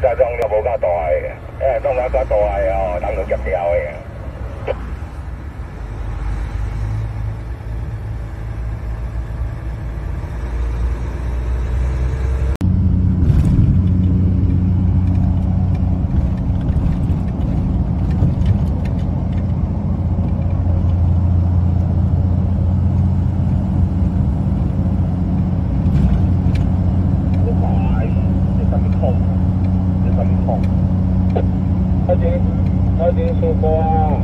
加装了无较大个，装啊较大个哦，人就夹掉个。 我已经说过啊。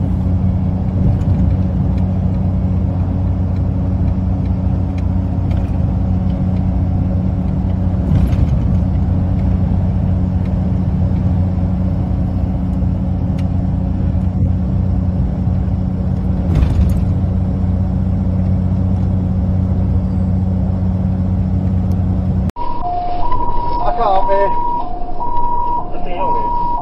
啊靠呗，这没用的。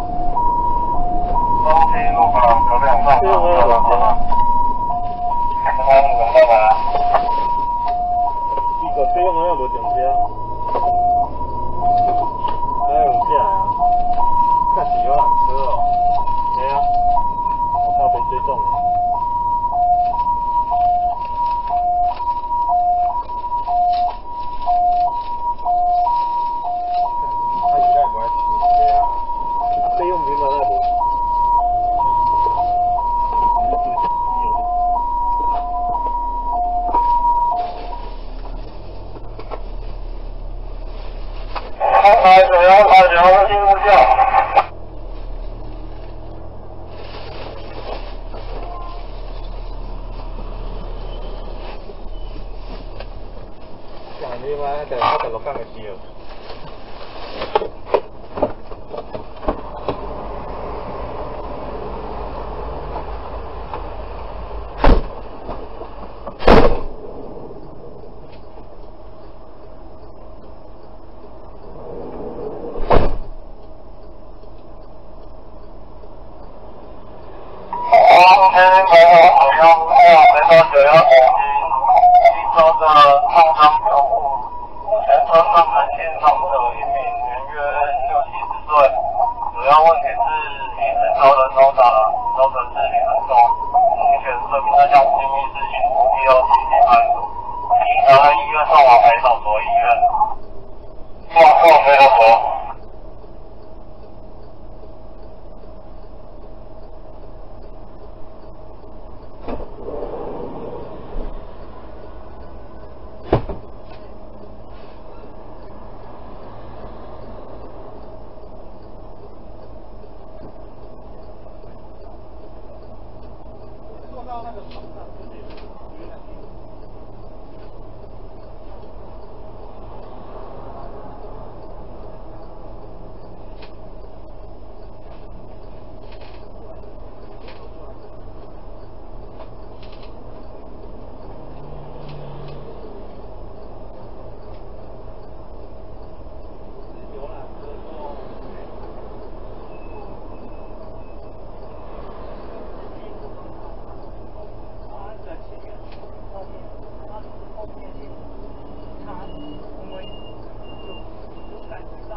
这用的无停车，还有假啊？确实有人车哦，对啊，我靠，被追踪了。他现在不爱停车啊，这用明白了无？ 开始要开始要进入掉。像你妈在我在落岗的时候。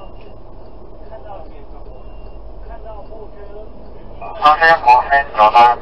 昨天不是走到